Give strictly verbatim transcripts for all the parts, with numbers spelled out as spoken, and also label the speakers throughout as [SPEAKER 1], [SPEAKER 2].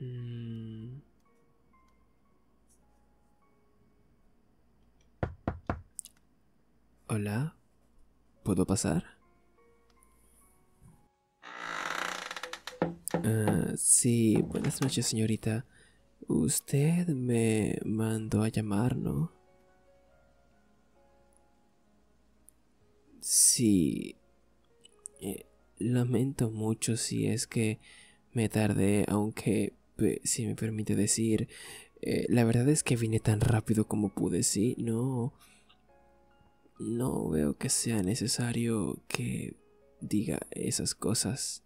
[SPEAKER 1] Mm. Hola, ¿puedo pasar? Ah, sí, buenas noches, señorita. Usted me mandó a llamar, ¿no? Sí, eh, lamento mucho si es que me tardé, aunque, pe- si me permite decir, eh, la verdad es que vine tan rápido como pude, sí, no, no veo que sea necesario que diga esas cosas.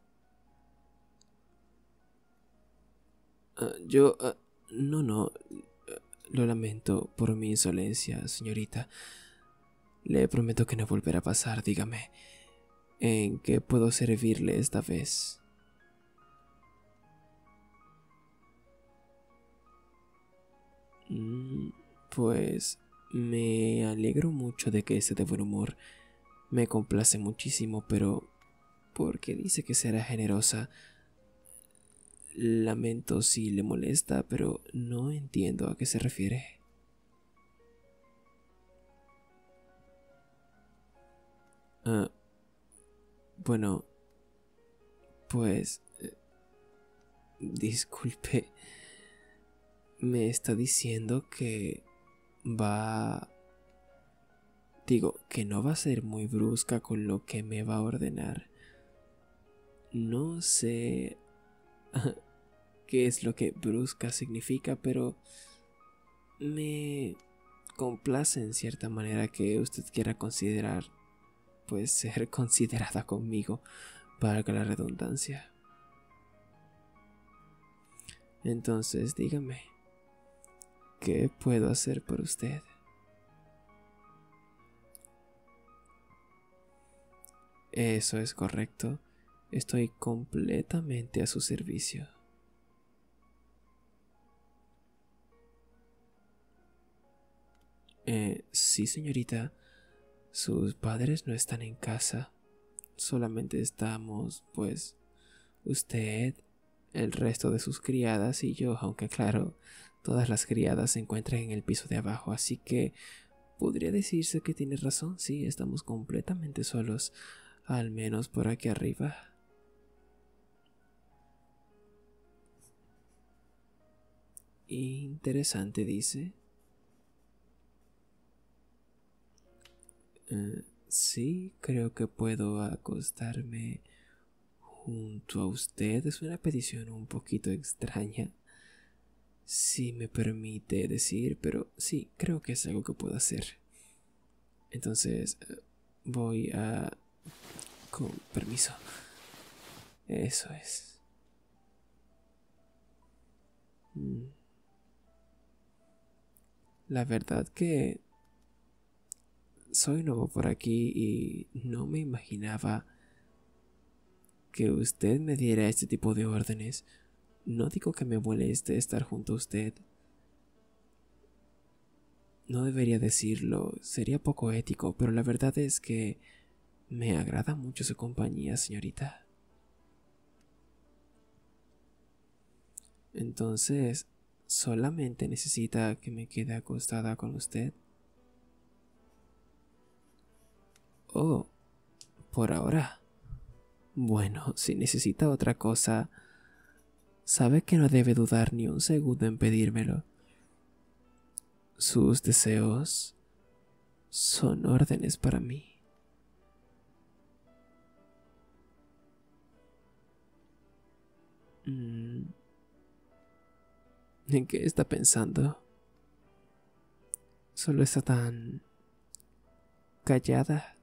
[SPEAKER 1] Ah, yo, ah, no, no, lo lamento por mi insolencia, señorita. Le prometo que no volverá a pasar, dígame. ¿En qué puedo servirle esta vez? Mm, pues me alegro mucho de que esté de buen humor. Me complace muchísimo, pero porque dice que será generosa. Lamento si le molesta, pero no entiendo a qué se refiere. Ah, bueno, pues disculpe, me está diciendo que va... Digo, que no va a ser muy brusca con lo que me va a ordenar. No sé qué es lo que brusca significa, pero me complace en cierta manera que usted quiera considerar, pues ser considerada conmigo, valga la redundancia. Entonces, dígame, ¿qué puedo hacer por usted? Eso es correcto. Estoy completamente a su servicio. Eh, sí, señorita. Sus padres no están en casa. Solamente estamos, pues, usted, el resto de sus criadas y yo, aunque claro, todas las criadas se encuentran en el piso de abajo, así que podría decirse que tiene razón, sí, estamos completamente solos, al menos por aquí arriba. Interesante, dice. Eh, sí, creo que puedo acostarme junto a usted. Es una petición un poquito extraña, si me permite decir, pero sí, creo que es algo que puedo hacer. Entonces, eh, voy a... Con permiso. Eso es. Mm, La verdad que soy nuevo por aquí y no me imaginaba que usted me diera este tipo de órdenes. No digo que me moleste estar junto a usted. No debería decirlo, sería poco ético, pero la verdad es que me agrada mucho su compañía, señorita. Entonces, ¿solamente necesita que me quede acostada con usted? Oh, por ahora. Bueno, si necesita otra cosa, sabe que no debe dudar ni un segundo en pedírmelo. Sus deseos son órdenes para mí. Mm, ¿En qué está pensando? Solo está tan callada.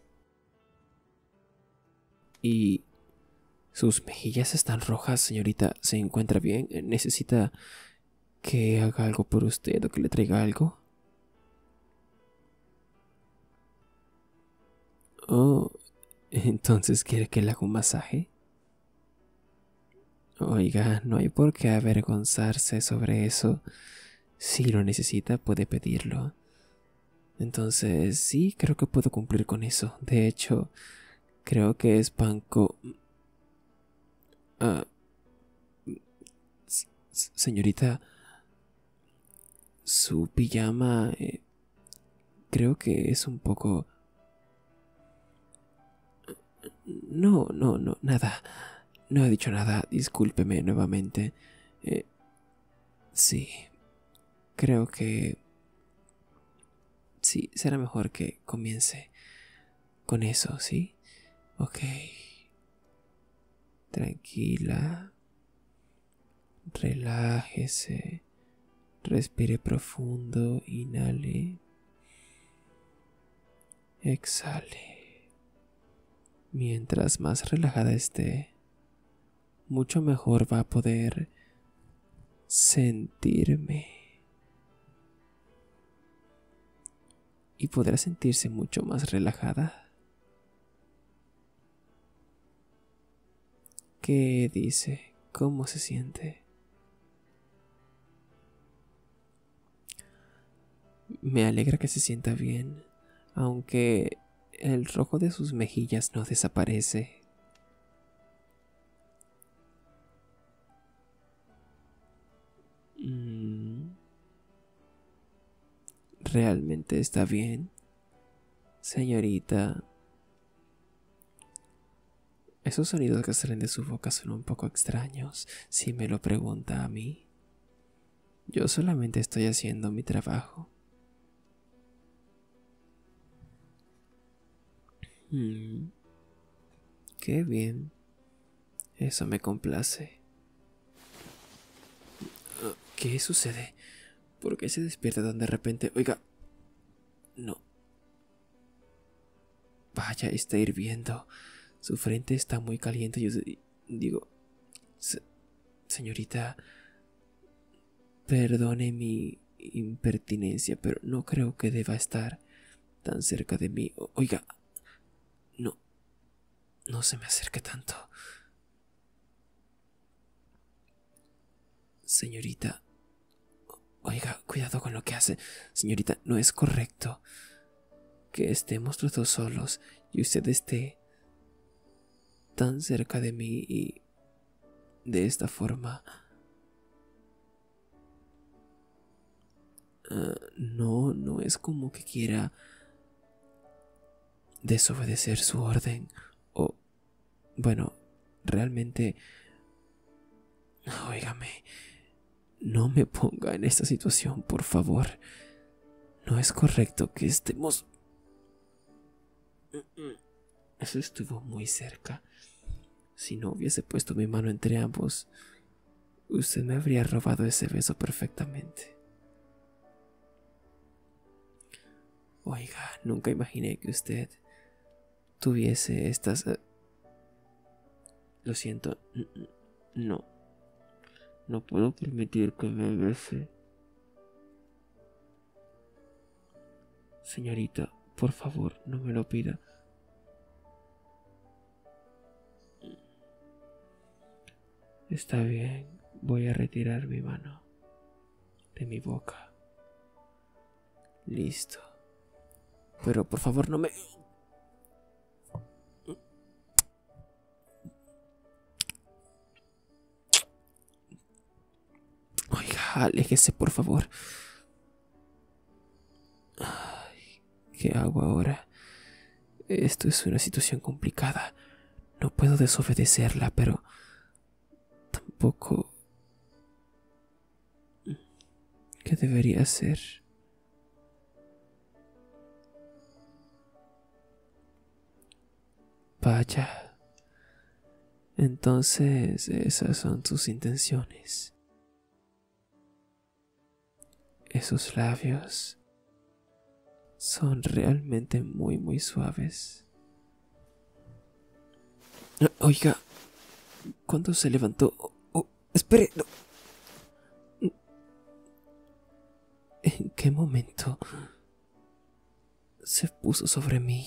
[SPEAKER 1] Y sus mejillas están rojas, señorita. ¿Se encuentra bien? ¿Necesita que haga algo por usted o que le traiga algo? Oh, entonces quiere que le haga un masaje. Oiga, no hay por qué avergonzarse sobre eso. Si lo necesita, puede pedirlo. Entonces, sí, creo que puedo cumplir con eso. De hecho, creo que es banco... ah, señorita, su pijama eh, creo que es un poco... No, no, no, nada. No he dicho nada. Discúlpeme nuevamente. Eh, sí, creo que... Sí, será mejor que comience con eso, ¿sí? Ok. Tranquila. Relájese. Respire profundo. Inhale. Exhale. Mientras más relajada esté, mucho mejor va a poder sentirme. Y podrá sentirse mucho más relajada. ¿Qué dice? ¿Cómo se siente? Me alegra que se sienta bien, aunque el rojo de sus mejillas no desaparece. Mm, ¿Realmente está bien, señorita? Esos sonidos que salen de su boca son un poco extraños, si me lo pregunta a mí. Yo solamente estoy haciendo mi trabajo. Mm, qué bien. Eso me complace. ¿Qué sucede? ¿Por qué se despierta tan de repente? Oiga. No. Vaya, está hirviendo. Su frente está muy caliente. Yo digo... Se, señorita... Perdone mi impertinencia, pero no creo que deba estar tan cerca de mí. O, oiga... No. No se me acerque tanto. Señorita... Oiga, cuidado con lo que hace. Señorita, no es correcto que estemos los dos solos y usted esté tan cerca de mí y de esta forma. Uh, no, no es como que quiera desobedecer su orden. O, bueno, realmente... Óigame, no me ponga en esta situación, por favor. No es correcto que estemos... Eso estuvo muy cerca. Si no hubiese puesto mi mano entre ambos, usted me habría robado ese beso perfectamente. Oiga, nunca imaginé que usted tuviese estas... Uh, lo siento, no. No puedo permitir que me bese. Señorita, por favor, no me lo pida. Está bien, voy a retirar mi mano de mi boca. Listo. Pero por favor no me... Oiga, aléjese por favor. Ay, ¿qué hago ahora? Esto es una situación complicada. No puedo desobedecerla, pero tampoco... ¿Qué debería hacer? Vaya. Entonces esas son tus intenciones. Esos labios son realmente muy muy suaves. Oiga, ¿cuándo se levantó? Oh, oh, espere, no. ¿En qué momento se puso sobre mí?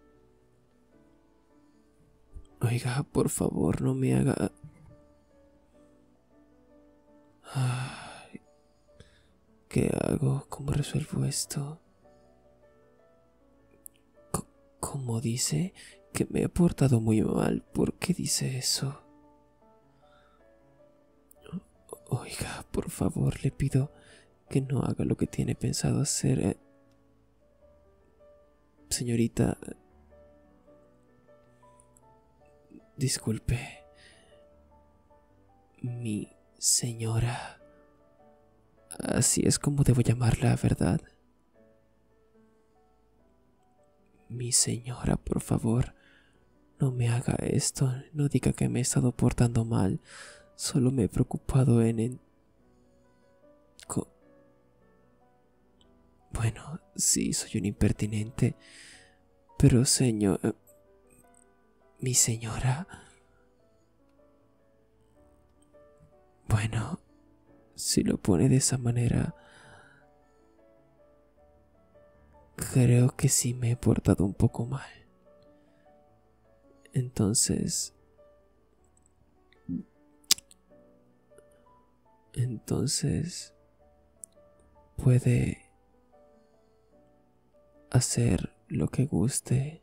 [SPEAKER 1] Oiga, por favor, no me haga... Ay, ¿qué hago? ¿Cómo resuelvo esto? C- ¿Cómo dice? Que me he portado muy mal. ¿Por qué dice eso? Oiga, por favor, le pido que no haga lo que tiene pensado hacer. Eh, señorita, disculpe. Mi señora. Así es como debo llamarla, ¿verdad? Mi señora, por favor, no me haga esto. No diga que me he estado portando mal. Solo me he preocupado en... en... Co- Bueno, sí, soy un impertinente. Pero, señor... eh, mi señora... Bueno, si lo pone de esa manera, creo que sí me he portado un poco mal. Entonces... Entonces... puede hacer lo que guste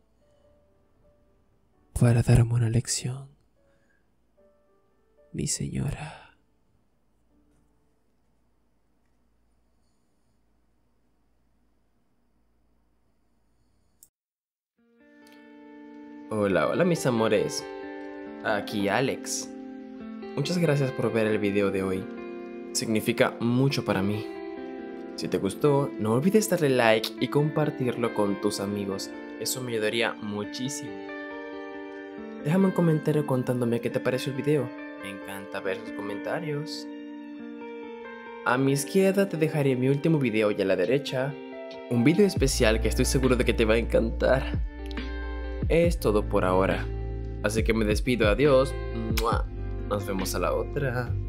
[SPEAKER 1] para darme una lección, mi señora.
[SPEAKER 2] Hola, hola mis amores, aquí Alex. Muchas gracias por ver el video de hoy, significa mucho para mí. Si te gustó, no olvides darle like y compartirlo con tus amigos, eso me ayudaría muchísimo. Déjame un comentario contándome qué te pareció el video, me encanta ver sus comentarios. A mi izquierda te dejaré mi último video y a la derecha, un video especial que estoy seguro de que te va a encantar. Es todo por ahora, así que me despido, adiós, nos vemos a la otra.